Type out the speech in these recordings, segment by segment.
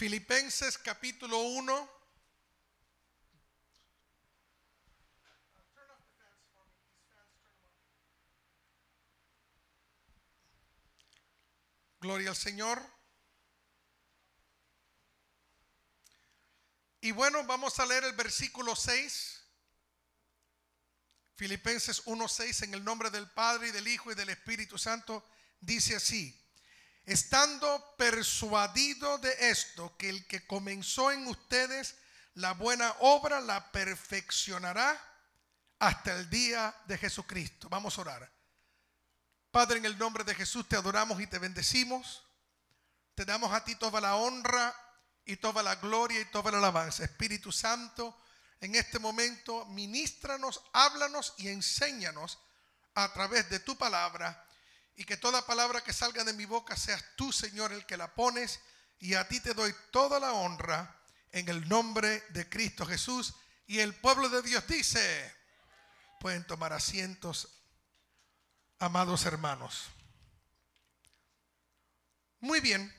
Filipenses capítulo 1. Gloria al Señor. Y bueno, vamos a leer el versículo 6. Filipenses 1:6, en el nombre del Padre y del Hijo y del Espíritu Santo, dice así: estando persuadido de esto, que el que comenzó en ustedes la buena obra la perfeccionará hasta el día de Jesucristo. Vamos a orar. Padre, en el nombre de Jesús te adoramos y te bendecimos. Te damos a ti toda la honra y toda la gloria y toda la alabanza. Espíritu Santo, en este momento ministranos, háblanos y enséñanos a través de tu palabra, y que toda palabra que salga de mi boca seas tú, Señor, el que la pones, y a ti te doy toda la honra en el nombre de Cristo Jesús. Y el pueblo de Dios dice: pueden tomar asientos, amados hermanos. Muy bien.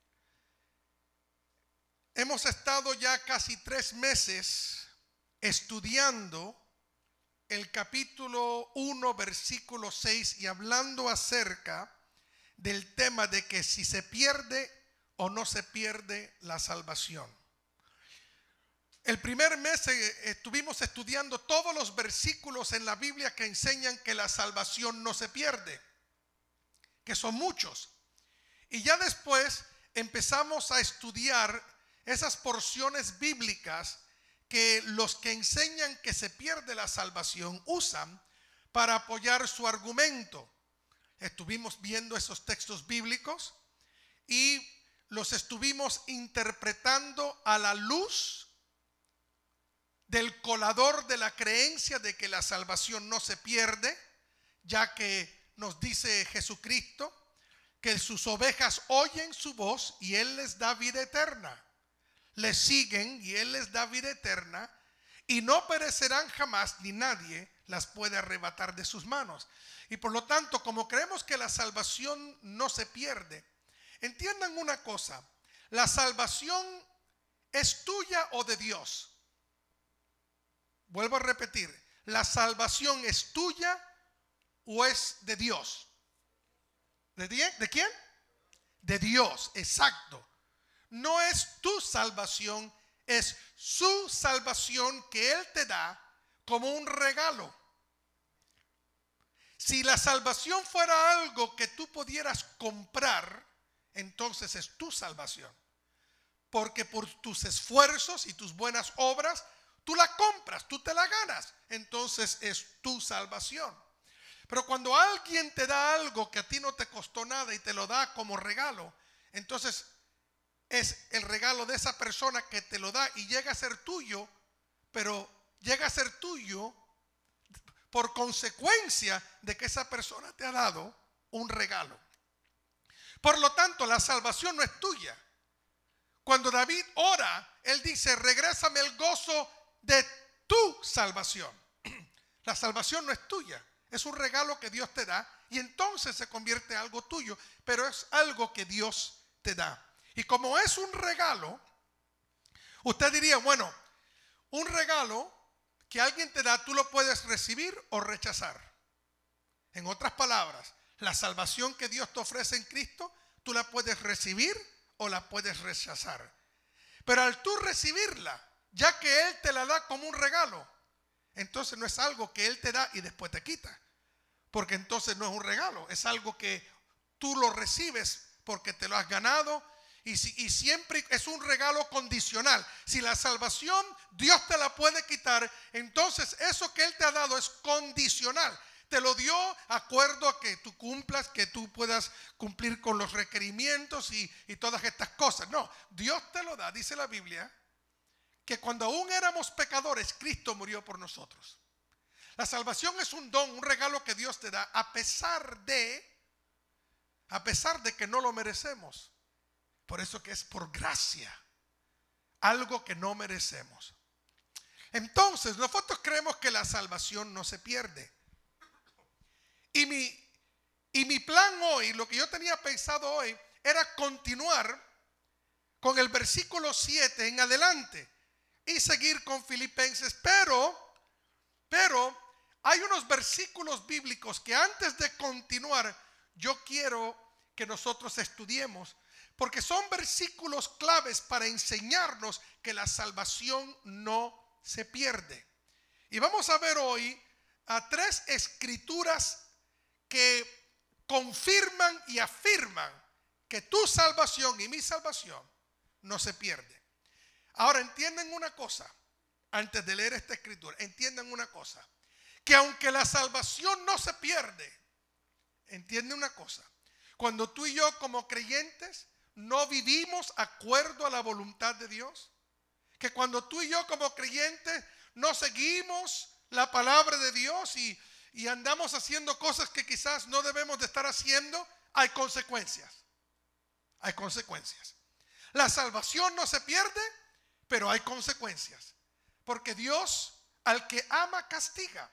Hemos estado ya casi 3 meses estudiando el capítulo 1, versículo 6, y hablando acerca del tema de que si se pierde o no se pierde la salvación. El primer mes estuvimos estudiando todos los versículos en la Biblia que enseñan que la salvación no se pierde, que son muchos. Y ya después empezamos a estudiar esas porciones bíblicas que los que enseñan que se pierde la salvación usan para apoyar su argumento. Estuvimos viendo esos textos bíblicos y los estuvimos interpretando a la luz del colador de la creencia de que la salvación no se pierde, ya que nos dice Jesucristo que sus ovejas oyen su voz y Él les da vida eterna. Le siguen y Él les da vida eterna, y no perecerán jamás, ni nadie las puede arrebatar de sus manos. Y por lo tanto, como creemos que la salvación no se pierde, entiendan una cosa: la salvación es tuya o de Dios. Vuelvo a repetir, la salvación es tuya o es de Dios. ¿De quién? De Dios, exacto. No es tu salvación, es su salvación que Él te da como un regalo. Si la salvación fuera algo que tú pudieras comprar, entonces es tu salvación. Porque por tus esfuerzos y tus buenas obras, tú la compras, tú te la ganas. Entonces es tu salvación. Pero cuando alguien te da algo que a ti no te costó nada y te lo da como regalo, entonces es el regalo de esa persona que te lo da y llega a ser tuyo, pero llega a ser tuyo por consecuencia de que esa persona te ha dado un regalo. Por lo tanto, la salvación no es tuya. Cuando David ora, él dice: regrésame el gozo de tu salvación. La salvación no es tuya, es un regalo que Dios te da, y entonces se convierte en algo tuyo, pero es algo que Dios te da. Y como es un regalo, usted diría: bueno, un regalo que alguien te da, tú lo puedes recibir o rechazar. En otras palabras, la salvación que Dios te ofrece en Cristo, tú la puedes recibir o la puedes rechazar. Pero al tú recibirla, ya que Él te la da como un regalo, entonces no es algo que Él te da y después te quita, porque entonces no es un regalo, es algo que tú lo recibes porque te lo has ganado. Y siempre es un regalo condicional. Si la salvación Dios te la puede quitar, entonces eso que Él te ha dado es condicional. Te lo dio acuerdo a que tú cumplas, que tú puedas cumplir con los requerimientos y todas estas cosas. No, Dios te lo da. Dice la Biblia que cuando aún éramos pecadores, Cristo murió por nosotros. La salvación es un don, un regalo que Dios te da a pesar de que no lo merecemos. Por eso que es por gracia, algo que no merecemos. Entonces nosotros creemos que la salvación no se pierde. Y mi plan hoy, lo que yo tenía pensado hoy, era continuar con el versículo 7 en adelante y seguir con Filipenses, pero hay unos versículos bíblicos que antes de continuar yo quiero que nosotros estudiemos, porque son versículos claves para enseñarnos que la salvación no se pierde. Y vamos a ver hoy a 3 escrituras que confirman y afirman que tu salvación y mi salvación no se pierde. Ahora entiendan una cosa, antes de leer esta escritura, entiendan una cosa, que aunque la salvación no se pierde, entiende una cosa, cuando tú y yo como creyentes no vivimos acuerdo a la voluntad de Dios, que cuando tú y yo como creyentes no seguimos la palabra de Dios y andamos haciendo cosas que quizás no debemos de estar haciendo, hay consecuencias. Hay consecuencias. La salvación no se pierde, pero hay consecuencias. Porque Dios al que ama castiga.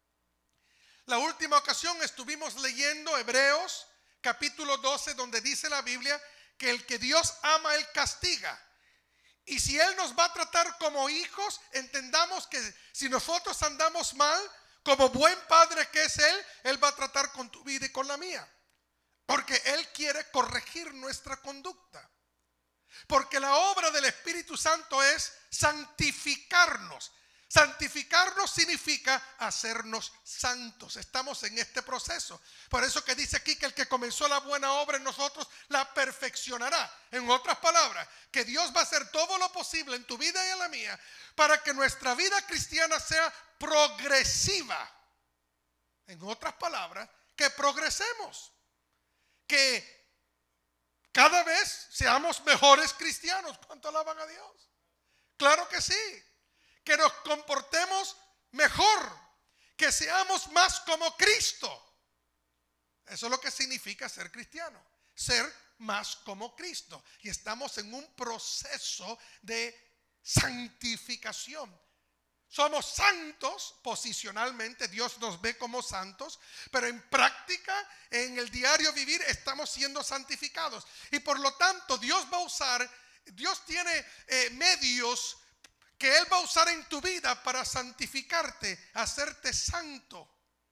La última ocasión estuvimos leyendo Hebreos capítulo 12, donde dice la Biblia que el que Dios ama, Él castiga. Y si Él nos va a tratar como hijos, entendamos que si nosotros andamos mal, como buen padre que es Él va a tratar con tu vida y con la mía. Porque Él quiere corregir nuestra conducta. Porque la obra del Espíritu Santo es santificarnos. Santificarnos significa hacernos santos. Estamos en este proceso. Por eso que dice aquí que el que comenzó la buena obra en nosotros la perfeccionará. En otras palabras, que Dios va a hacer todo lo posible en tu vida y en la mía para que nuestra vida cristiana sea progresiva. En otras palabras, que progresemos. Que cada vez seamos mejores cristianos. ¿Cuánto alaban a Dios? Claro que sí. Que nos comportemos mejor, que seamos más como Cristo. Eso es lo que significa ser cristiano, ser más como Cristo. Y estamos en un proceso de santificación. Somos santos posicionalmente, Dios nos ve como santos, pero en práctica, en el diario vivir, estamos siendo santificados. Y por lo tanto, Dios va a usar, Dios tiene medios que Él va a usar en tu vida para santificarte, hacerte santo.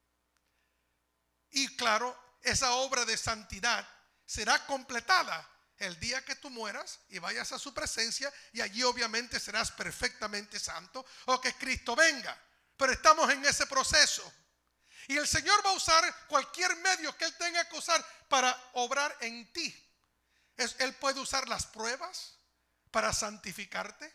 Y claro, esa obra de santidad será completada el día que tú mueras y vayas a su presencia, y allí obviamente serás perfectamente santo o que Cristo venga. Pero estamos en ese proceso. Y el Señor va a usar cualquier medio que Él tenga que usar para obrar en ti. Él puede usar las pruebas para santificarte.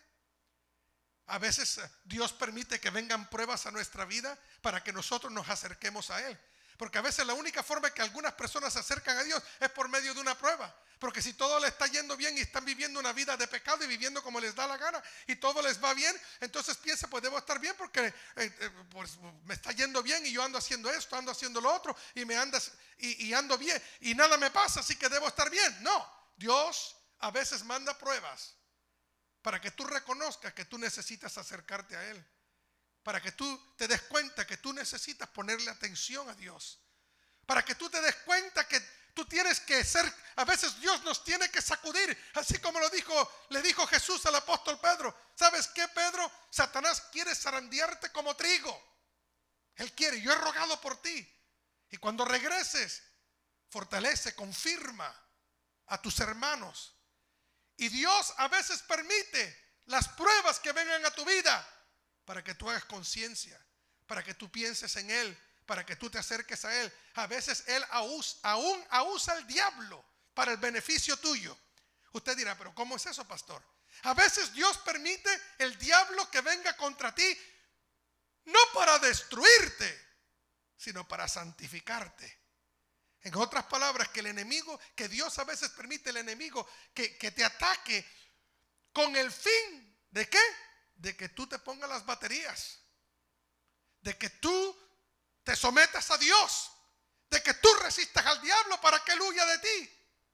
A veces Dios permite que vengan pruebas a nuestra vida para que nosotros nos acerquemos a Él. Porque a veces la única forma que algunas personas se acercan a Dios es por medio de una prueba. Porque si todo les está yendo bien y están viviendo una vida de pecado y viviendo como les da la gana y todo les va bien, entonces piensa, pues debo estar bien porque pues me está yendo bien y yo ando haciendo esto, ando haciendo lo otro y ando bien y nada me pasa, así que debo estar bien. No, Dios a veces manda pruebas para que tú reconozcas que tú necesitas acercarte a Él. Para que tú te des cuenta que tú necesitas ponerle atención a Dios. Para que tú te des cuenta que tú tienes que ser, a veces Dios nos tiene que sacudir, así como le dijo Jesús al apóstol Pedro. ¿Sabes qué, Pedro? Satanás quiere zarandearte como trigo. Él quiere, yo he rogado por ti. Y cuando regreses, fortalece, confirma a tus hermanos. Y Dios a veces permite las pruebas que vengan a tu vida para que tú hagas conciencia, para que tú pienses en Él, para que tú te acerques a Él. A veces Él aún usa el diablo para el beneficio tuyo. Usted dirá, pero ¿cómo es eso, pastor? A veces Dios permite el diablo que venga contra ti, no para destruirte, sino para santificarte. En otras palabras, que el enemigo, que Dios a veces permite el enemigo que te ataque con el fin ¿de qué? De que tú te pongas las baterías, de que tú te sometas a Dios, de que tú resistas al diablo para que él huya de ti.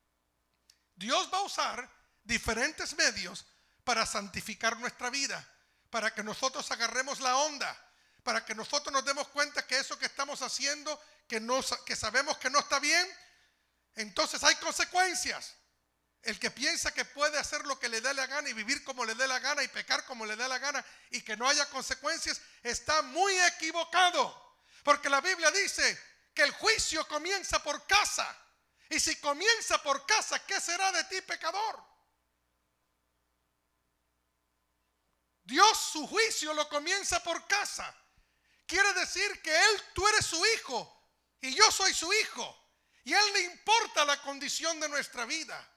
Dios va a usar diferentes medios para santificar nuestra vida, para que nosotros agarremos la onda, para que nosotros nos demos cuenta que eso que estamos haciendo, que sabemos que no está bien, entonces hay consecuencias. El que piensa que puede hacer lo que le dé la gana y vivir como le dé la gana y pecar como le dé la gana y que no haya consecuencias, está muy equivocado. Porque la Biblia dice que el juicio comienza por casa. Y si comienza por casa, ¿qué será de ti, pecador? Dios, su juicio lo comienza por casa. Quiere decir que tú eres su hijo y yo soy su hijo. Y a Él le importa la condición de nuestra vida.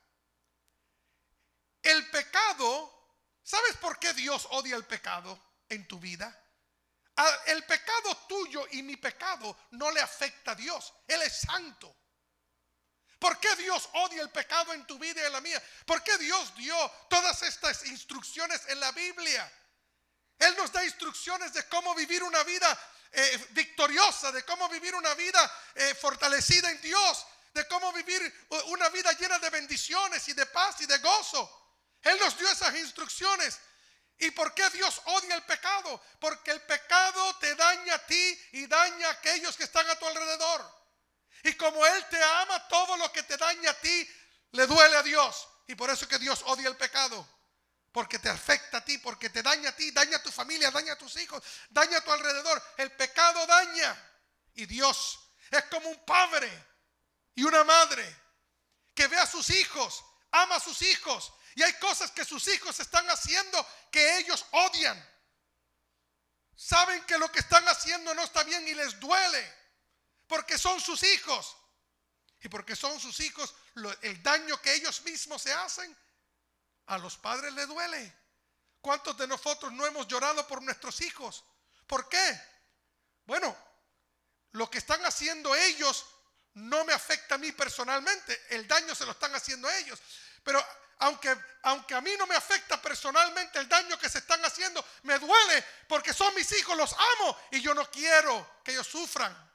El pecado, ¿sabes por qué Dios odia el pecado en tu vida? El pecado tuyo y mi pecado no le afecta a Dios. Él es santo. ¿Por qué Dios odia el pecado en tu vida y en la mía? ¿Por qué Dios dio todas estas instrucciones en la Biblia? Él nos da instrucciones de cómo vivir una vida victoriosa, de cómo vivir una vida fortalecida en Dios, de cómo vivir una vida llena de bendiciones y de paz y de gozo. Él nos dio esas instrucciones. ¿Y por qué Dios odia el pecado? Porque el pecado te daña a ti y daña a aquellos que están a tu alrededor. Y como Él te ama, todo lo que te daña a ti le duele a Dios. Y por eso que Dios odia el pecado. Porque te afecta a ti, porque te daña a ti, daña a tu familia, daña a tus hijos, daña a tu alrededor. El pecado daña. Y Dios es como un padre y una madre que ve a sus hijos, ama a sus hijos. Y hay cosas que sus hijos están haciendo que ellos odian. Saben que lo que están haciendo no está bien y les duele. Porque son sus hijos. Y porque son sus hijos, el daño que ellos mismos se hacen, a los padres les duele. ¿Cuántos de nosotros no hemos llorado por nuestros hijos? ¿Por qué? Bueno, lo que están haciendo ellos no me afecta a mí personalmente. El daño se lo están haciendo a ellos. Pero aunque a mí no me afecta personalmente el daño que se están haciendo, me duele porque son mis hijos, los amo y yo no quiero que ellos sufran.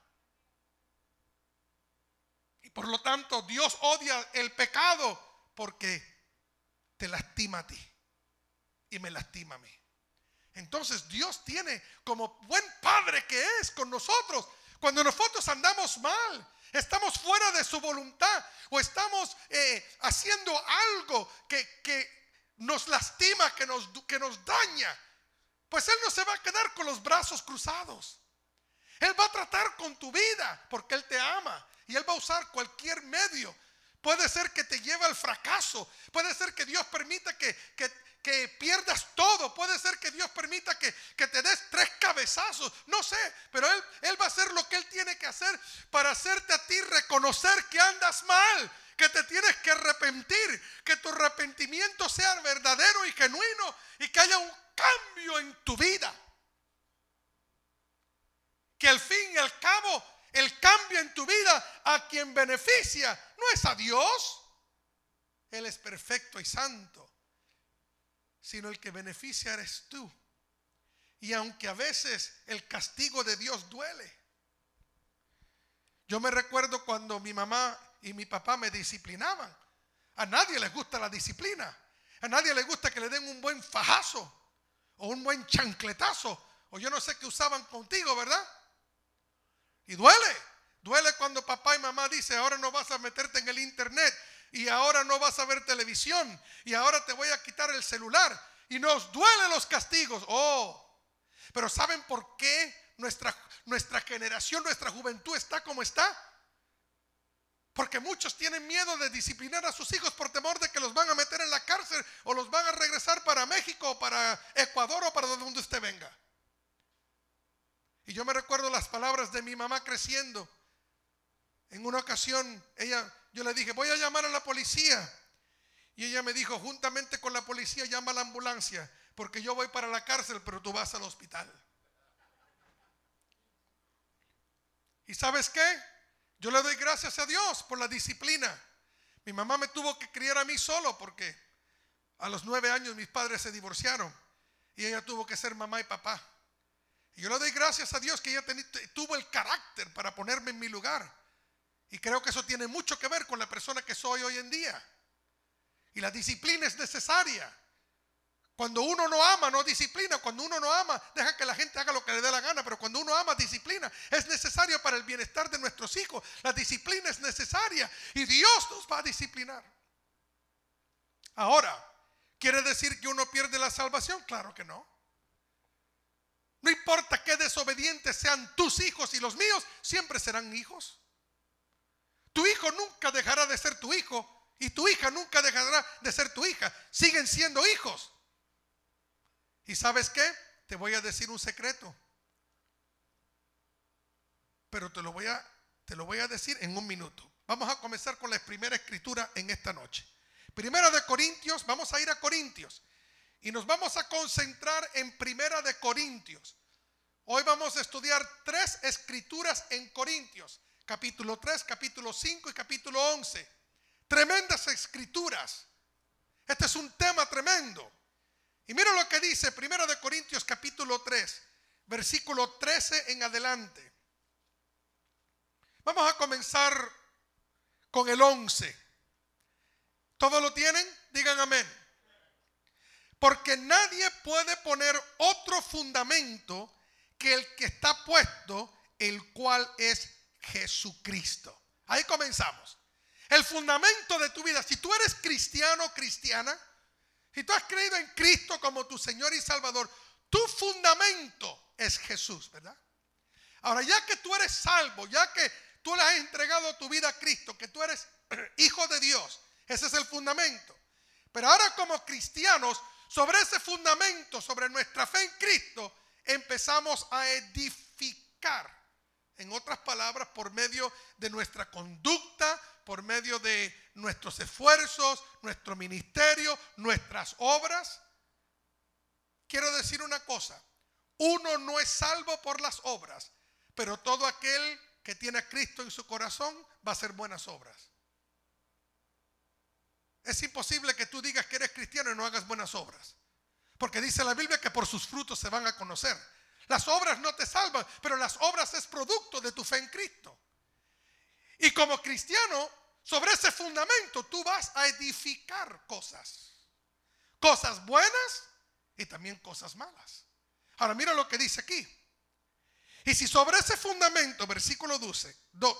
Y por lo tanto Dios odia el pecado porque te lastima a ti y me lastima a mí. Entonces Dios tiene, como buen padre que es con nosotros, cuando nosotros andamos mal, estamos fuera de su voluntad o estamos haciendo algo que nos lastima, que nos daña, pues Él no se va a quedar con los brazos cruzados. Él va a tratar con tu vida porque Él te ama y Él va a usar cualquier medio. Puede ser que te lleve al fracaso, puede ser que Dios permita que pierdas todo, puede ser que Dios permita que te des 3 cabezazos, no sé, pero Él va a hacer lo que Él tiene que hacer para hacerte a ti reconocer que andas mal, que te tienes que arrepentir, que tu arrepentimiento sea verdadero y genuino y que haya un cambio en tu vida. Que al fin y al cabo el cambio en tu vida a quien beneficia no es a Dios, Él es perfecto y santo, sino el que beneficia eres tú. Y aunque a veces el castigo de Dios duele. Yo me recuerdo cuando mi mamá y mi papá me disciplinaban. A nadie les gusta la disciplina. A nadie le gusta que le den un buen fajazo o un buen chancletazo o yo no sé qué usaban contigo, ¿verdad? Y duele cuando papá y mamá dicen ahora no vas a meterte en el internet y ahora no vas a ver televisión y ahora te voy a quitar el celular y nos duelen los castigos. Pero ¿saben por qué nuestra generación, nuestra juventud está como está? Porque muchos tienen miedo de disciplinar a sus hijos por temor de que los van a meter en la cárcel o los van a regresar para México o para Ecuador o para donde usted venga. Y yo me recuerdo las palabras de mi mamá creciendo. En una ocasión, yo le dije, voy a llamar a la policía. Y ella me dijo, juntamente con la policía, llama a la ambulancia, porque yo voy para la cárcel, pero tú vas al hospital. ¿Y sabes qué? Yo le doy gracias a Dios por la disciplina. Mi mamá me tuvo que criar a mí solo, porque a los 9 años mis padres se divorciaron. Y ella tuvo que ser mamá y papá. Y yo le doy gracias a Dios que ella tuvo el carácter para ponerme en mi lugar. Y creo que eso tiene mucho que ver con la persona que soy hoy en día. Y la disciplina es necesaria. Cuando uno no ama, no disciplina. Cuando uno no ama, deja que la gente haga lo que le dé la gana. Pero cuando uno ama, disciplina. Es necesario para el bienestar de nuestros hijos. La disciplina es necesaria. Y Dios nos va a disciplinar. Ahora, ¿quiere decir que uno pierde la salvación? Claro que no. No importa qué desobedientes sean tus hijos y los míos, siempre serán hijos. Tu hijo nunca dejará de ser tu hijo y tu hija nunca dejará de ser tu hija. Siguen siendo hijos. ¿Y sabes qué? Te voy a decir un secreto. Pero te lo voy a decir en un minuto. Vamos a comenzar con la primera escritura en esta noche. Primera de Corintios, vamos a ir a Corintios. Y nos vamos a concentrar en Primera de Corintios. Hoy vamos a estudiar 3 escrituras en Corintios. Capítulo 3, capítulo 5 y capítulo 11. Tremendas escrituras. Este es un tema tremendo. Y mira lo que dice Primera de Corintios capítulo 3, versículo 13 en adelante. Vamos a comenzar con el 11. ¿Todos lo tienen? Digan amén. Porque nadie puede poner otro fundamento que el que está puesto, el cual es Jesucristo. Ahí comenzamos. El fundamento de tu vida. Si tú eres cristiano o cristiana, si tú has creído en Cristo como tu Señor y Salvador, tu fundamento es Jesús, ¿verdad? Ahora, ya que tú eres salvo, ya que tú le has entregado tu vida a Cristo, que tú eres hijo de Dios, ese es el fundamento. Pero ahora como cristianos, sobre ese fundamento, sobre nuestra fe en Cristo, empezamos a edificar. En otras palabras, por medio de nuestra conducta, por medio de nuestros esfuerzos, nuestro ministerio, nuestras obras. Quiero decir una cosa, uno no es salvo por las obras, pero todo aquel que tiene a Cristo en su corazón va a hacer buenas obras. Es imposible que tú digas que eres cristiano y no hagas buenas obras, porque dice la Biblia que por sus frutos se van a conocer. Las obras no te salvan, pero las obras es producto de tu fe en Cristo. Y como cristiano, sobre ese fundamento tú vas a edificar cosas. Cosas buenas y también cosas malas. Ahora mira lo que dice aquí. Y si sobre ese fundamento, versículo 12,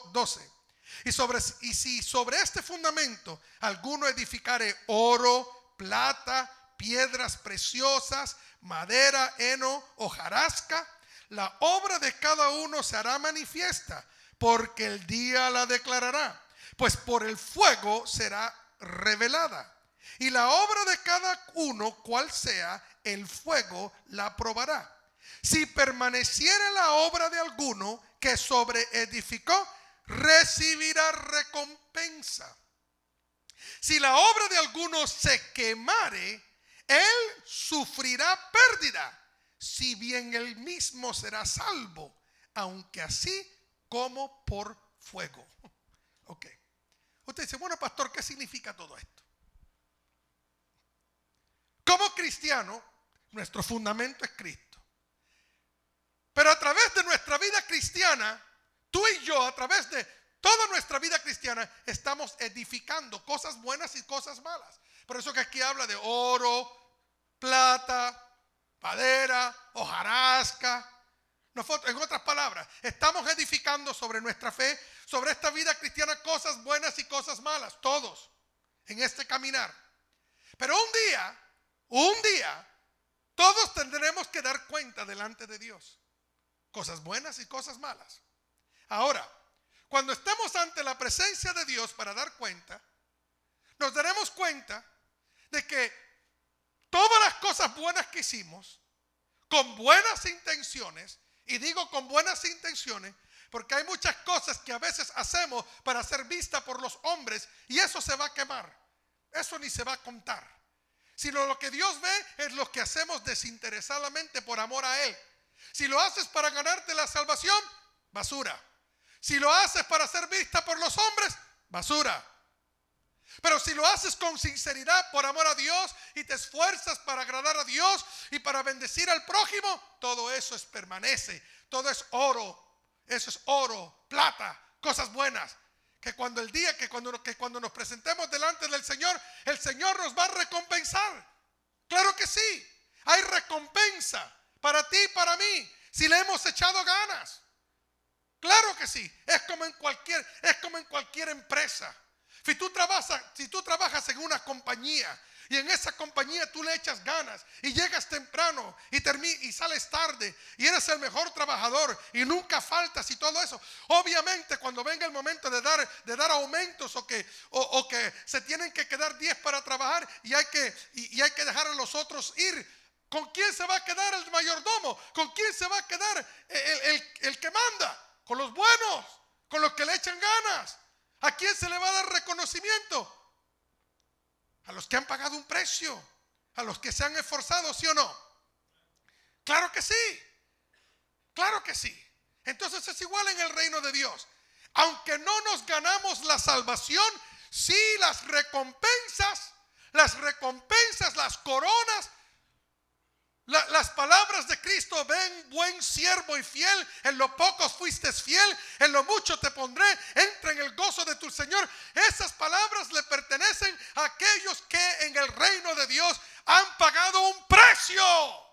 y si sobre este fundamento alguno edificare oro, plata, piedras preciosas, madera, heno, hojarasca, la obra de cada uno se hará manifiesta, porque el día la declarará, pues por el fuego será revelada. Y la obra de cada uno, cual sea, el fuego la probará. Si permaneciera la obra de alguno que sobreedificó, recibirá recompensa. Si la obra de alguno se quemare, él sufrirá pérdida, si bien él mismo será salvo, aunque así como por fuego. Ok. Usted dice, bueno, pastor, ¿qué significa todo esto? Como cristiano, nuestro fundamento es Cristo. Pero a través de nuestra vida cristiana, tú y yo, a través de toda nuestra vida cristiana, estamos edificando cosas buenas y cosas malas. Por eso que aquí habla de oro, plata, madera, hojarasca. En otras palabras, estamos edificando sobre nuestra fe, sobre esta vida cristiana, cosas buenas y cosas malas, todos, en este caminar. Pero un día, todos tendremos que dar cuenta delante de Dios. Cosas buenas y cosas malas. Ahora, cuando estemos ante la presencia de Dios para dar cuenta, nos daremos cuenta de que todas las cosas buenas que hicimos, con buenas intenciones, y digo con buenas intenciones, porque hay muchas cosas que a veces hacemos para ser vista por los hombres, y eso se va a quemar, eso ni se va a contar. Sino lo que Dios ve es lo que hacemos desinteresadamente por amor a Él. Si lo haces para ganarte la salvación, basura. Si lo haces para ser vista por los hombres, basura. Pero si lo haces con sinceridad por amor a Dios y te esfuerzas para agradar a Dios y para bendecir al prójimo, todo eso permanece. Todo es oro. Eso es oro, plata, cosas buenas. Que cuando nos presentemos delante del Señor, el Señor nos va a recompensar. Claro que sí. Hay recompensa para ti y para mí si le hemos echado ganas. Claro que sí. Es como en cualquier empresa. Si tú trabajas trabajas en una compañía y en esa compañía tú le echas ganas y llegas temprano y sales tarde y eres el mejor trabajador y nunca faltas y todo eso, obviamente cuando venga el momento de dar aumentos o que se tienen que quedar 10 para trabajar y hay que dejar a los otros ir, ¿con quién se va a quedar el mayordomo? ¿Con quién se va a quedar el que manda? Con los buenos, con los que le echan ganas. ¿A quién se le va a dar reconocimiento? A los que han pagado un precio, a los que se han esforzado, ¿sí o no? Claro que sí, claro que sí. Entonces es igual en el reino de Dios. Aunque no nos ganamos la salvación, sí las recompensas, las coronas, las palabras de Cristo: ven, buen siervo y fiel, en lo poco fuiste fiel, en lo mucho te pondré, entra en el gozo de tu Señor. Esas palabras le pertenecen a aquellos que en el reino de Dios han pagado un precio.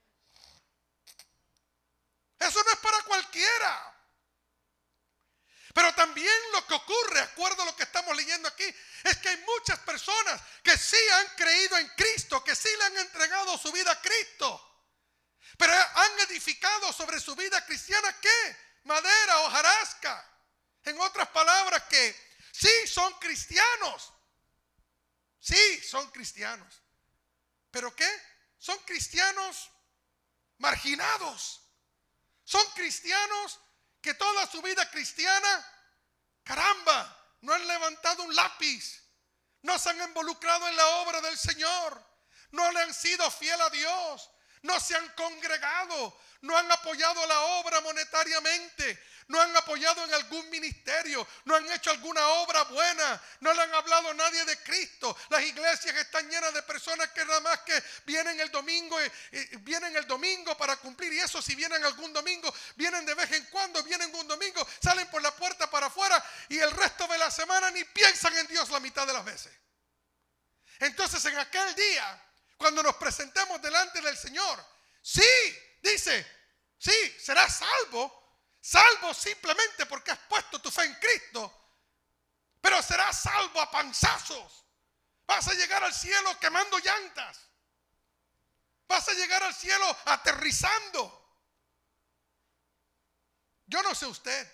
Eso no es para cualquiera. Pero también lo que ocurre, acuerdo a lo que estamos leyendo aquí, es que hay muchas personas que sí han creído en Cristo, que sí le han entregado su vida a Cristo, pero han edificado sobre su vida cristiana ¿qué? Madera, hojarasca. En otras palabras, que sí son cristianos, pero ¿qué? Son cristianos marginados, son cristianos que toda su vida cristiana, caramba, no han levantado un lápiz, no se han involucrado en la obra del Señor, no le han sido fiel a Dios, no se han congregado, no han apoyado la obra monetariamente, no han apoyado en algún ministerio, no han hecho alguna obra buena, no le han hablado a nadie de Cristo. Las iglesias están llenas de personas que nada más que vienen el domingo para cumplir, y eso si vienen algún domingo, vienen de vez en cuando, vienen un domingo, salen por la puerta para afuera y el resto de la semana ni piensan en Dios la mitad de las veces. Entonces en aquel día, cuando nos presentemos delante del Señor, sí, dice, sí, serás salvo simplemente porque has puesto tu fe en Cristo, pero serás salvo a panzazos. Vas a llegar al cielo quemando llantas, vas a llegar al cielo aterrizando. Yo no sé usted,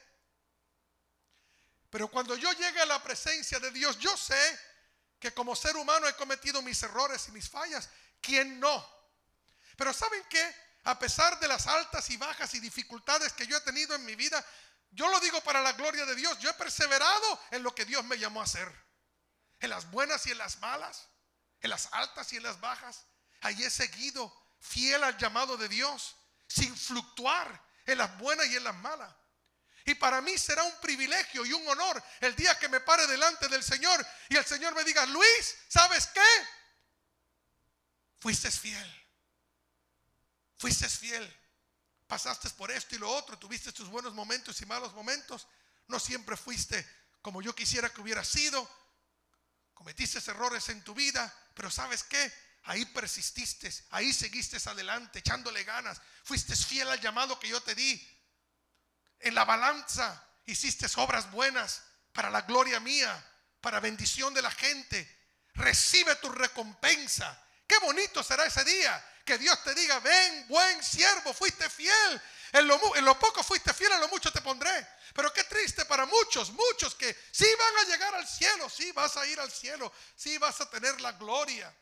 pero cuando yo llegue a la presencia de Dios, yo sé que como ser humano he cometido mis errores y mis fallas. ¿Quién no? Pero ¿saben qué? A pesar de las altas y bajas y dificultades que yo he tenido en mi vida, yo lo digo para la gloria de Dios, yo he perseverado en lo que Dios me llamó a hacer. En las buenas y en las malas, en las altas y en las bajas, ahí he seguido fiel al llamado de Dios, sin fluctuar en las buenas y en las malas. Y para mí será un privilegio y un honor el día que me pare delante del Señor y el Señor me diga: Luis, ¿sabes qué? Fuiste fiel. Fuiste fiel. Pasaste por esto y lo otro. Tuviste tus buenos momentos y malos momentos. No siempre fuiste como yo quisiera que hubiera sido. Cometiste errores en tu vida. Pero ¿sabes qué? Ahí persististe. Ahí seguiste adelante, echándole ganas. Fuiste fiel al llamado que yo te di. En la balanza hiciste obras buenas para la gloria mía, para bendición de la gente. Recibe tu recompensa. Qué bonito será ese día que Dios te diga: ven, buen siervo, fuiste fiel. En lo poco fuiste fiel, en lo mucho te pondré. Pero qué triste para muchos que sí van a llegar al cielo, sí vas a ir al cielo, sí vas a tener la gloria.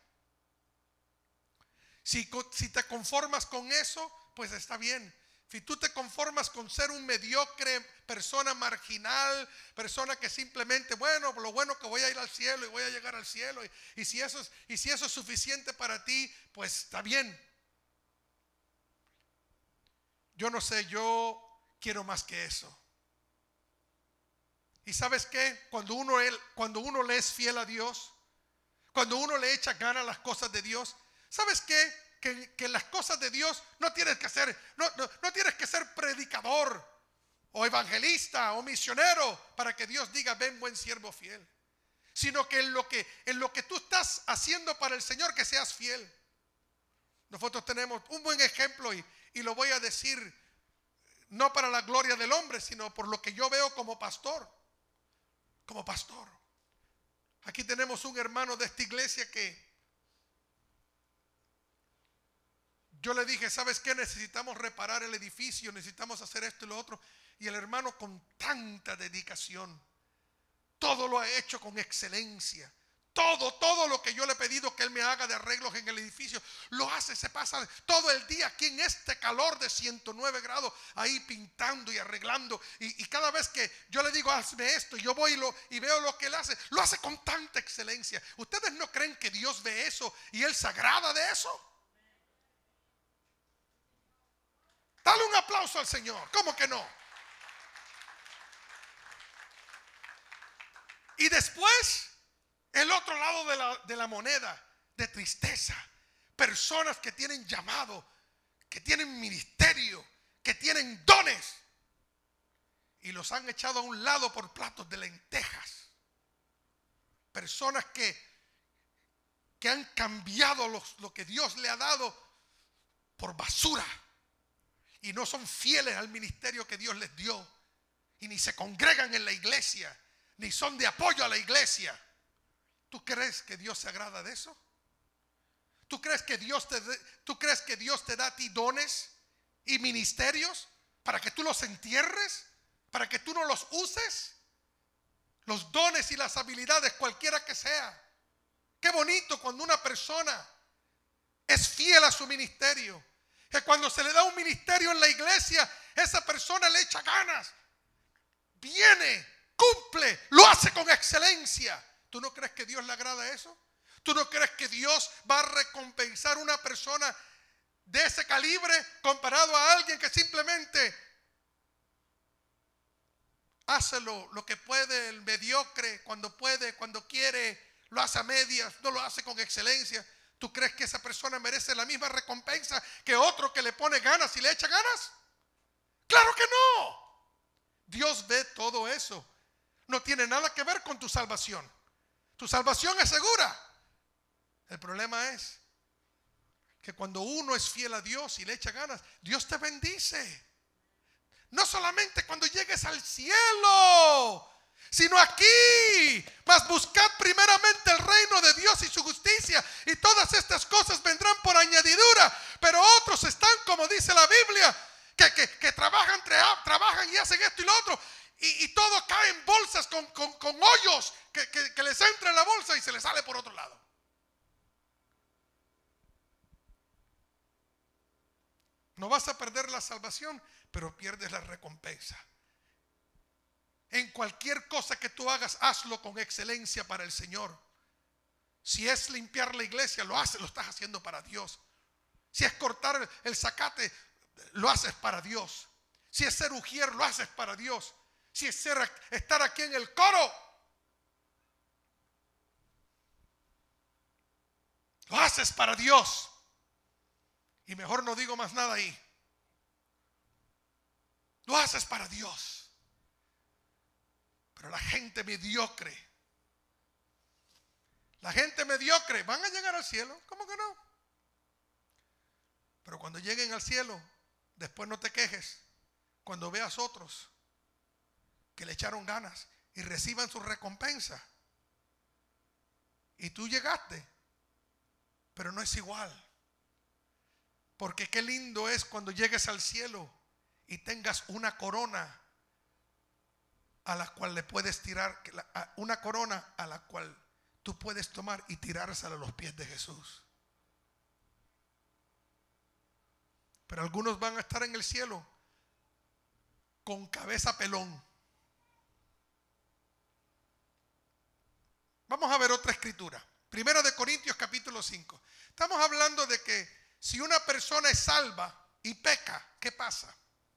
Si te conformas con eso, pues está bien. Si tú te conformas con ser un mediocre, persona marginal, persona que simplemente, bueno, lo bueno que voy a ir al cielo y voy a llegar al cielo, y si eso es suficiente para ti, pues está bien. Yo no sé, yo quiero más que eso. ¿Y sabes qué? Cuando uno le es fiel a Dios, cuando uno le echa ganas a las cosas de Dios, ¿sabes qué? Que las cosas de Dios no tienes que ser predicador o evangelista o misionero para que Dios diga: ven, buen siervo fiel. Sino que en lo que tú estás haciendo para el Señor, que seas fiel. Nosotros tenemos un buen ejemplo y lo voy a decir no para la gloria del hombre, sino por lo que yo veo como pastor. Como pastor. Aquí tenemos un hermano de esta iglesia que yo le dije, ¿sabes qué? Necesitamos reparar el edificio, necesitamos hacer esto y lo otro. Y el hermano con tanta dedicación, todo lo ha hecho con excelencia. Todo lo que yo le he pedido que él me haga de arreglos en el edificio, lo hace, se pasa todo el día aquí en este calor de 109 grados, ahí pintando y arreglando. Y cada vez que yo le digo, hazme esto, yo voy y veo lo que él hace, lo hace con tanta excelencia. ¿Ustedes no creen que Dios ve eso y él se agrada de eso? Dale un aplauso al Señor, ¿cómo que no? Y después, el otro lado de la moneda, de tristeza. Personas que tienen llamado, que tienen ministerio, que tienen dones, y los han echado a un lado por platos de lentejas. Personas que han cambiado lo que Dios le ha dado por basura. Y no son fieles al ministerio que Dios les dio. Y ni se congregan en la iglesia, ni son de apoyo a la iglesia. ¿Tú crees que Dios se agrada de eso? ¿Tú crees que Dios te da a ti dones y ministerios para que tú los entierres? ¿Para que tú no los uses? Los dones y las habilidades, cualquiera que sea. Qué bonito cuando una persona es fiel a su ministerio. Que cuando se le da un ministerio en la iglesia, esa persona le echa ganas. Viene, cumple, lo hace con excelencia. ¿Tú no crees que Dios le agrada eso? ¿Tú no crees que Dios va a recompensar a una persona de ese calibre comparado a alguien que simplemente hace lo que puede, el mediocre, cuando puede, cuando quiere, lo hace a medias, no lo hace con excelencia? ¿Tú crees que esa persona merece la misma recompensa que otro que le pone ganas y le echa ganas? ¡Claro que no! Dios ve todo eso. No tiene nada que ver con tu salvación. Tu salvación es segura. El problema es que cuando uno es fiel a Dios y le echa ganas, Dios te bendice. No solamente cuando llegues al cielo, sino aquí. Mas buscad primeramente el reino de Dios y su justicia, y todas estas cosas vendrán por añadidura. Pero otros están, como dice la Biblia, que trabajan y hacen esto y lo otro, y todo cae en bolsas con hoyos que les entra en la bolsa y se les sale por otro lado. No vas a perder la salvación, pero pierdes la recompensa. En cualquier cosa que tú hagas, hazlo con excelencia para el Señor. Si es limpiar la iglesia, lo estás haciendo para Dios. Si es cortar el zacate, lo haces para Dios. Si es ser ujier, lo haces para Dios. Si es estar aquí en el coro, lo haces para Dios. Y mejor no digo más nada ahí. Lo haces para Dios. Pero la gente mediocre van a llegar al cielo. ¿Cómo que no? Pero cuando lleguen al cielo, después no te quejes cuando veas otros que le echaron ganas y reciban su recompensa. Y tú llegaste, pero no es igual. Porque qué lindo es cuando llegues al cielo y tengas una corona a la cual le puedes tirar, una corona a la cual tú puedes tomar y tirársela a los pies de Jesús. Pero algunos van a estar en el cielo con cabeza pelón. Vamos a ver otra escritura. Primera de Corintios capítulo 5. Estamos hablando de que si una persona es salva y peca, ¿qué pasa?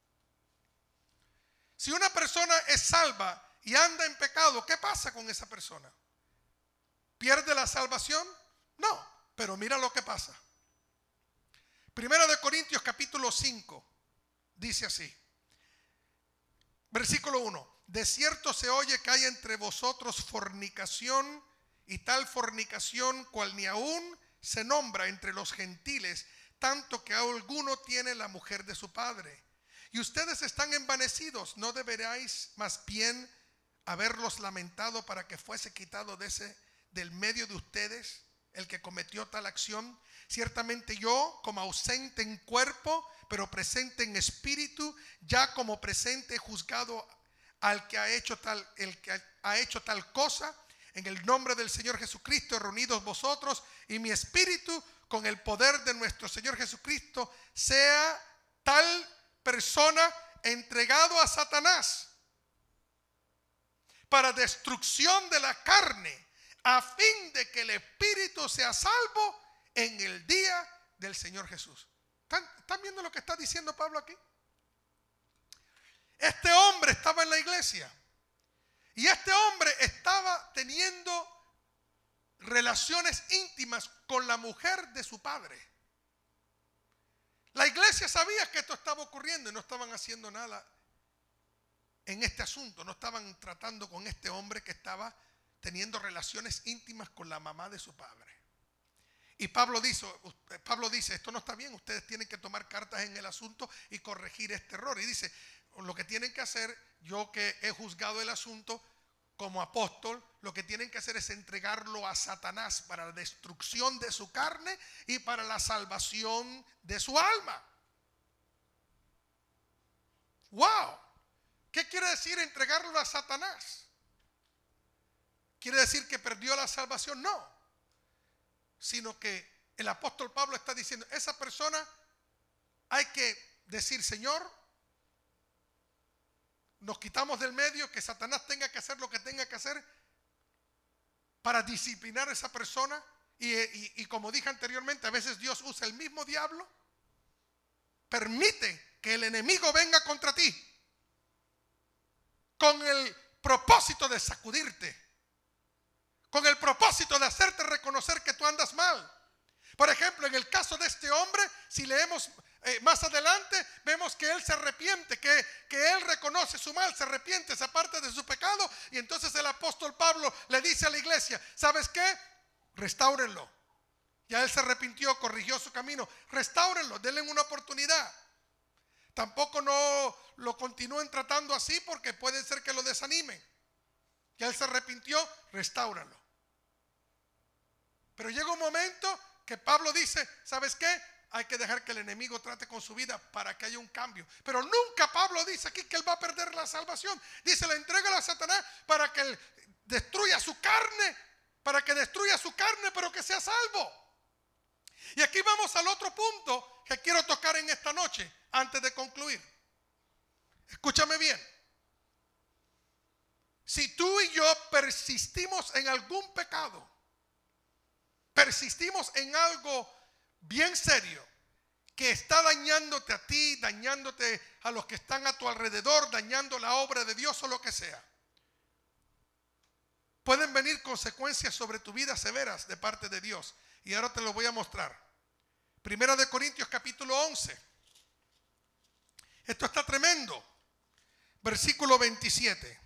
Si una persona es salva y anda en pecado, ¿qué pasa con esa persona? ¿Pierde la salvación? No, pero mira lo que pasa. Primera de Corintios capítulo 5 dice así. Versículo 1. De cierto se oye que hay entre vosotros fornicación, y tal fornicación cual ni aún se nombra entre los gentiles, tanto que alguno tiene la mujer de su padre. Y ustedes están envanecidos. ¿No deberíais más bien haberlos lamentado para que fuese quitado de del medio de ustedes el que cometió tal acción? Ciertamente yo, como ausente en cuerpo, pero presente en espíritu, ya como presente he juzgado al que ha hecho tal, el que ha hecho tal cosa. En el nombre del Señor Jesucristo, reunidos vosotros y mi espíritu, con el poder de nuestro Señor Jesucristo, sea tal persona entregado a Satanás para destrucción de la carne, a fin de que el espíritu sea salvo en el día del Señor Jesús. ¿Están viendo lo que está diciendo Pablo aquí? Este hombre estaba en la iglesia y este hombre estaba teniendo relaciones íntimas con la mujer de su padre. La iglesia sabía que esto estaba ocurriendo y no estaban haciendo nada en este asunto. No estaban tratando con este hombre que estaba teniendo relaciones íntimas con la mamá de su padre. Y Pablo dice, esto no está bien, ustedes tienen que tomar cartas en el asunto y corregir este error. Y dice, lo que tienen que hacer, yo que he juzgado el asunto como apóstol, lo que tienen que hacer es entregarlo a Satanás para la destrucción de su carne y para la salvación de su alma. ¡Wow! ¿Qué quiere decir entregarlo a Satanás? ¿Quiere decir que perdió la salvación? No. Sino que el apóstol Pablo está diciendo, esa persona hay que decir, Señor, nos quitamos del medio, que Satanás tenga que hacer lo que tenga que hacer para disciplinar a esa persona. Y como dije anteriormente, a veces Dios usa el mismo diablo, permite que el enemigo venga contra ti con el propósito de sacudirte, con el propósito de hacerte reconocer que tú andas mal. Por ejemplo, en el caso de este hombre, si leemos más adelante, vemos que él se arrepiente, que él reconoce su mal, se arrepiente, se aparta de su pecado. Y entonces el apóstol Pablo le dice a la iglesia, ¿sabes qué? Restáurenlo. Ya él se arrepintió, corrigió su camino. Restáurenlo, denle una oportunidad. Tampoco no lo continúen tratando así, porque puede ser que lo desanimen. Ya él se arrepintió, restáuralo. Pero llega un momento que Pablo dice, ¿sabes qué? Hay que dejar que el enemigo trate con su vida para que haya un cambio. Pero nunca Pablo dice aquí que él va a perder la salvación. Dice, le entrega a Satanás para que él destruya su carne, pero que sea salvo. Y aquí vamos al otro punto que quiero tocar en esta noche, antes de concluir. Escúchame bien. Si tú y yo persistimos en algún pecado, persistimos en algo bien serio que está dañándote a ti, dañándote a los que están a tu alrededor, dañando la obra de Dios o lo que sea, pueden venir consecuencias sobre tu vida severas de parte de Dios. Y ahora te lo voy a mostrar. Primera de Corintios capítulo 11. Esto está tremendo. Versículo 27.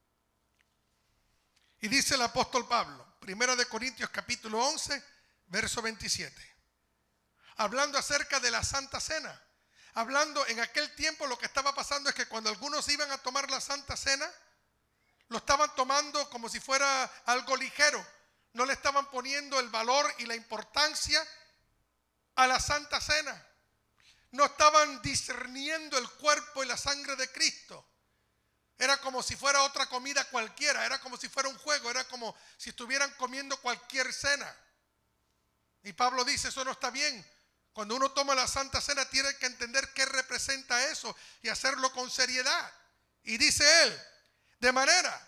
Y dice el apóstol Pablo, Primera de Corintios capítulo 11, verso 27. Hablando acerca de la Santa Cena. Hablando en aquel tiempo, lo que estaba pasando es que cuando algunos iban a tomar la Santa Cena, lo estaban tomando como si fuera algo ligero. No le estaban poniendo el valor y la importancia a la Santa Cena. No estaban discerniendo el cuerpo y la sangre de Cristo. Era como si fuera otra comida cualquiera, era como si fuera un juego, era como si estuvieran comiendo cualquier cena. Y Pablo dice, eso no está bien. Cuando uno toma la Santa Cena tiene que entender qué representa eso y hacerlo con seriedad. Y dice él, de manera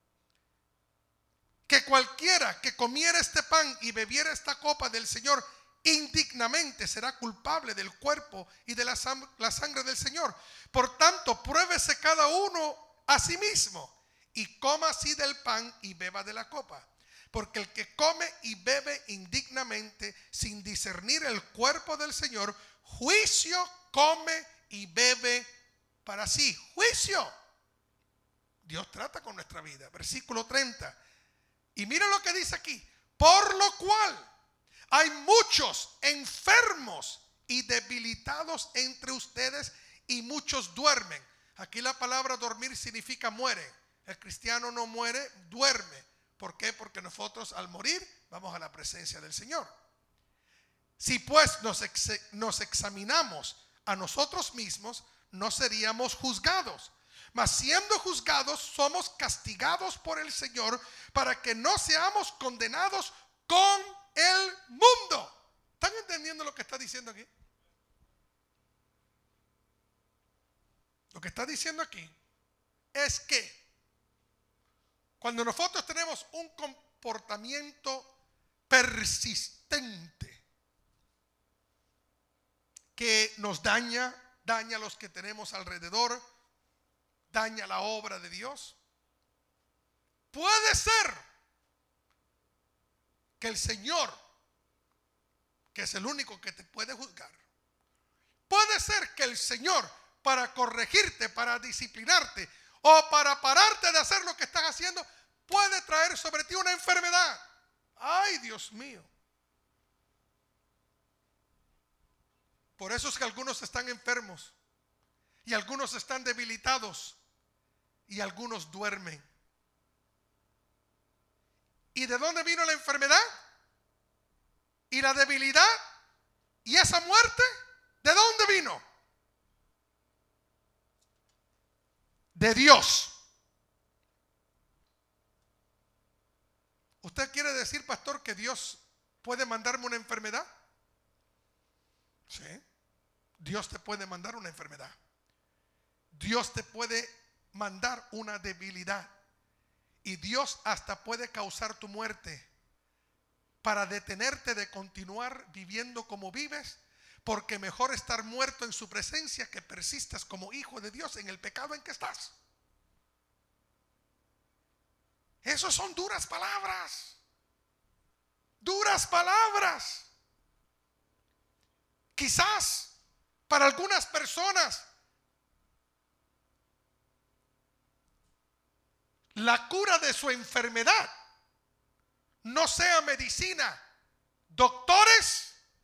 que cualquiera que comiera este pan y bebiera esta copa del Señor indignamente será culpable del cuerpo y de la sangre del Señor. Por tanto, pruébese cada uno a sí mismo y coma así del pan y beba de la copa. Porque el que come y bebe indignamente sin discernir el cuerpo del Señor, juicio come y bebe para sí. Juicio. Dios trata con nuestra vida. Versículo 30. Y mira lo que dice aquí. Por lo cual hay muchos enfermos y debilitados entre ustedes y muchos duermen. Aquí la palabra dormir significa muere. El cristiano no muere, duerme. ¿Por qué? Porque nosotros al morir vamos a la presencia del Señor. Si pues nos examinamos a nosotros mismos, no seríamos juzgados. Mas siendo juzgados, somos castigados por el Señor para que no seamos condenados con el mundo. ¿Están entendiendo lo que está diciendo aquí? Lo que está diciendo aquí es que cuando nosotros tenemos un comportamiento persistente que nos daña a los que tenemos alrededor, daña la obra de Dios, puede ser que el Señor, que es el único que te puede juzgar, puede ser que el Señor, para corregirte, para disciplinarte o para pararte de hacer lo que estás haciendo, puede traer sobre ti una enfermedad. Ay, Dios mío. Por eso es que algunos están enfermos y algunos están debilitados y algunos duermen. ¿Y de dónde vino la enfermedad? ¿Y la debilidad? ¿Y esa muerte? ¿De dónde vino? De Dios. ¿Usted quiere decir, pastor, que Dios puede mandarme una enfermedad? Sí. Dios te puede mandar una enfermedad. Dios te puede mandar una debilidad. Y Dios hasta puede causar tu muerte para detenerte de continuar viviendo como vives, porque mejor estar muerto en su presencia que persistas como hijo de Dios en el pecado en que estás. Esos son duras palabras. Duras palabras. Quizás para algunas personas la cura de su enfermedad no sea medicina, doctores.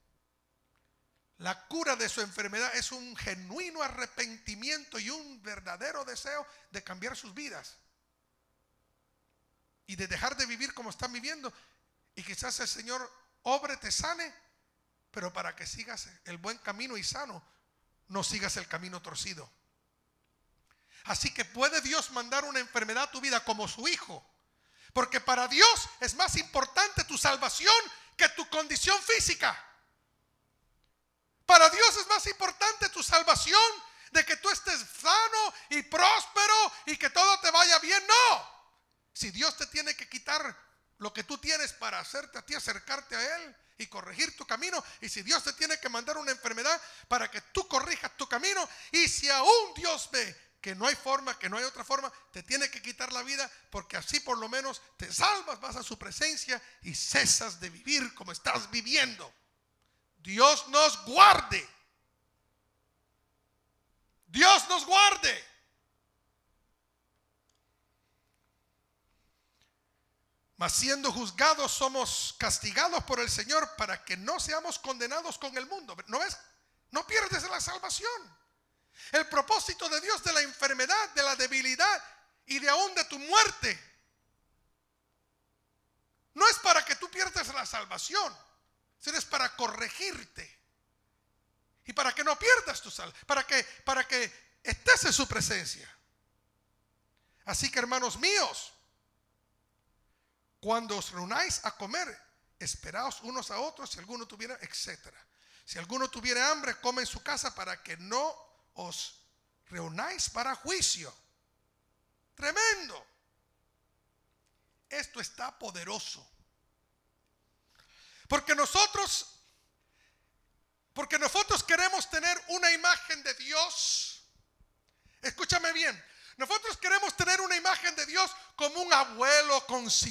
La cura de su enfermedad es un genuino arrepentimiento y un verdadero deseo de cambiar sus vidas y de dejar de vivir como están viviendo. Y quizás el Señor obre, te sane, pero para que sigas el buen camino y sano, no sigas el camino torcido. Así que puede Dios mandar una enfermedad a tu vida como su hijo, porque para Dios es más importante tu salvación que tu condición física. Para Dios es más importante tu salvación, de que tú estés sano y próspero y que todo te vaya bien. No. Si Dios te tiene que quitar lo que tú tienes para hacerte a ti acercarte a Él y corregir tu camino, y si Dios te tiene que mandar una enfermedad para que tú corrijas tu camino, y si aún Dios ve que no hay forma, que no hay otra forma, te tiene que quitar la vida, porque así por lo menos te salvas, vas a su presencia y cesas de vivir como estás viviendo. Dios nos guarde. Dios nos guarde. Mas siendo juzgados somos castigados por el Señor para que no seamos condenados con el mundo. ¿No ves? No pierdes la salvación. El propósito de Dios de la enfermedad, de la debilidad y de aún de tu muerte no es para que tú pierdas la salvación, sino es para corregirte y para que no pierdas tu salvación, para que estés en su presencia. Así que, hermanos míos, cuando os reunáis a comer, esperaos unos a otros, si alguno tuviera, etcétera. Si alguno tuviera hambre, come en su casa, para que no os reunáis para juicio. Tremendo. Esto está poderoso. Porque nosotros queremos tener una imagen de Dios. Escúchame bien. Nosotros queremos tener una imagen de Dios como un abuelo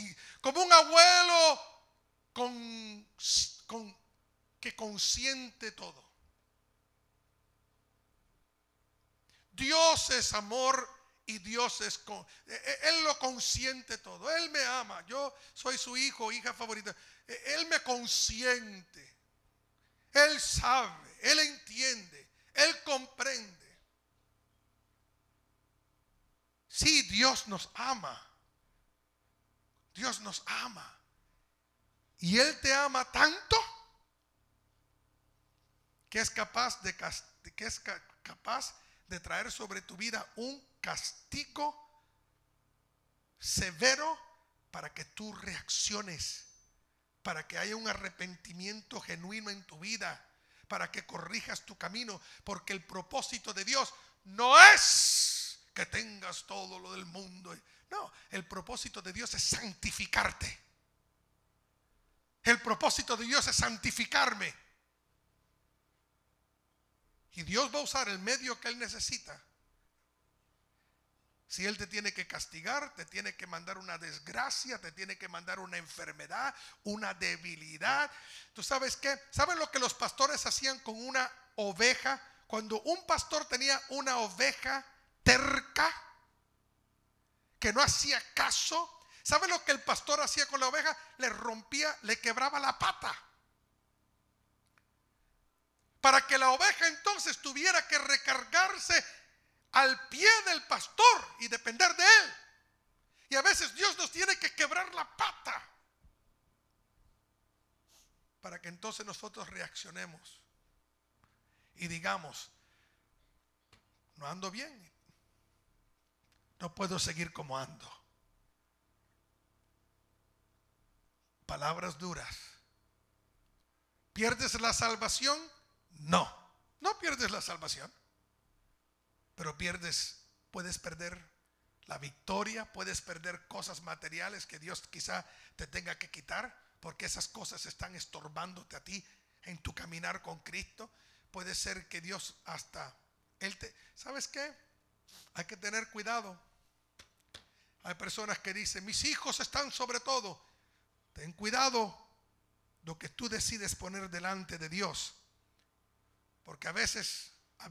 que consiente todo. Dios es amor y Dios es Él lo consiente todo. Él me ama. Yo soy su hijo, hija favorita. Él me consiente. Él sabe, Él entiende, Él comprende. Sí, Dios nos ama. Dios nos ama. Y Él te ama tanto que es capaz de traer sobre tu vida un castigo severo para que tú reacciones, para que haya un arrepentimiento genuino en tu vida, para que corrijas tu camino, porque el propósito de Dios no es que tengas todo lo del mundo. No, el propósito de Dios es santificarte. El propósito de Dios es santificarme. Y Dios va a usar el medio que Él necesita. Si Él te tiene que castigar, te tiene que mandar una desgracia, te tiene que mandar una enfermedad, una debilidad. ¿Tú sabes qué? ¿Saben lo que los pastores hacían con una oveja? Cuando un pastor tenía una oveja terca que no hacía caso, ¿saben lo que el pastor hacía con la oveja? Le rompía, le quebraba la pata. Para que la oveja entonces tuviera que recargarse al pie del pastor y depender de él. Y a veces Dios nos tiene que quebrar la pata para que entonces nosotros reaccionemos y digamos: no ando bien, no puedo seguir como ando. Palabras duras. ¿Pierdes la salvación? No, no pierdes la salvación. Pero puedes perder la victoria, puedes perder cosas materiales que Dios quizá te tenga que quitar, porque esas cosas están estorbándote a ti en tu caminar con Cristo. Puede ser que Dios ¿sabes qué? Hay que tener cuidado. Hay personas que dicen: mis hijos están sobre todo. Ten cuidado lo que tú decides poner delante de Dios, porque a veces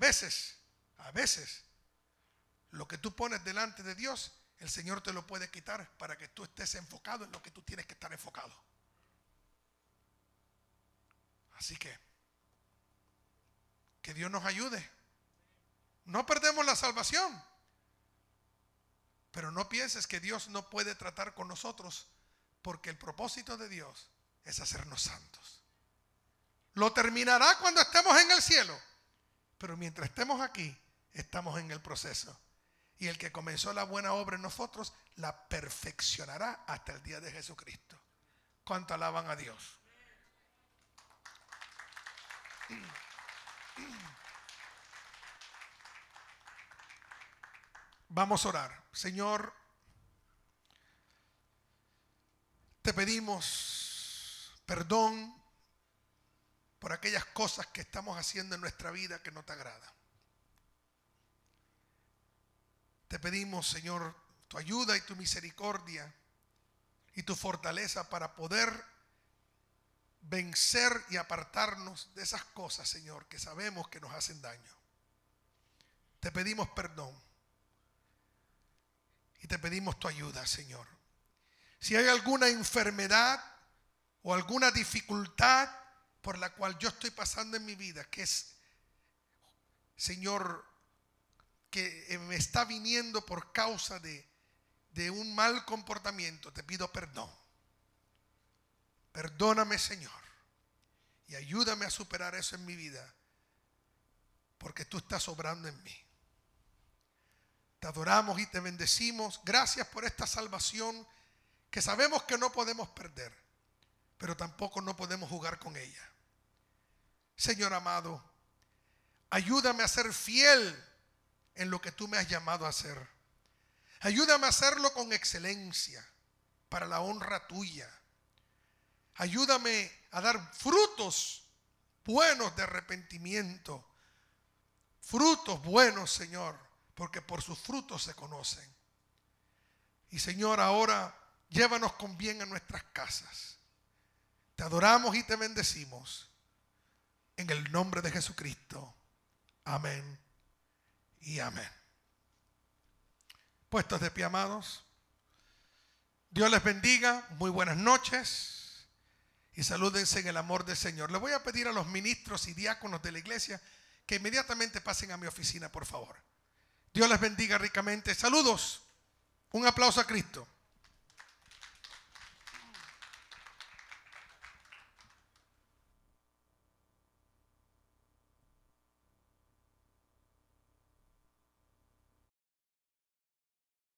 lo que tú pones delante de Dios, el Señor te lo puede quitar para que tú estés enfocado en lo que tú tienes que estar enfocado. Así que Dios nos ayude. No perdemos la salvación, pero no pienses que Dios no puede tratar con nosotros, porque el propósito de Dios es hacernos santos. Lo terminará cuando estemos en el cielo, pero mientras estemos aquí, estamos en el proceso. Y el que comenzó la buena obra en nosotros, la perfeccionará hasta el día de Jesucristo. ¿Cuánto alaban a Dios? Vamos a orar. Señor, te pedimos perdón por aquellas cosas que estamos haciendo en nuestra vida que no te agradan. Te pedimos, Señor, tu ayuda y tu misericordia y tu fortaleza para poder vencer y apartarnos de esas cosas, Señor, que sabemos que nos hacen daño. Te pedimos perdón y te pedimos tu ayuda, Señor. Si hay alguna enfermedad o alguna dificultad por la cual yo estoy pasando en mi vida, que es, Señor, que me está viniendo por causa de un mal comportamiento, te pido perdón. Perdóname, Señor, y ayúdame a superar eso en mi vida, porque tú estás obrando en mí. Te adoramos y te bendecimos. Gracias por esta salvación que sabemos que no podemos perder, pero tampoco no podemos jugar con ella. Señor amado, ayúdame a ser fiel en lo que tú me has llamado a hacer. Ayúdame a hacerlo con excelencia para la honra tuya. Ayúdame a dar frutos buenos de arrepentimiento. Frutos buenos, Señor, porque por sus frutos se conocen. Y Señor, ahora llévanos con bien a nuestras casas. Te adoramos y te bendecimos. En el nombre de Jesucristo. Amén y amén. Puestos de pie, amados. Dios les bendiga. Muy buenas noches. Y salúdense en el amor del Señor. Le voy a pedir a los ministros y diáconos de la iglesia que inmediatamente pasen a mi oficina, por favor. Dios les bendiga ricamente. Saludos. Un aplauso a Cristo.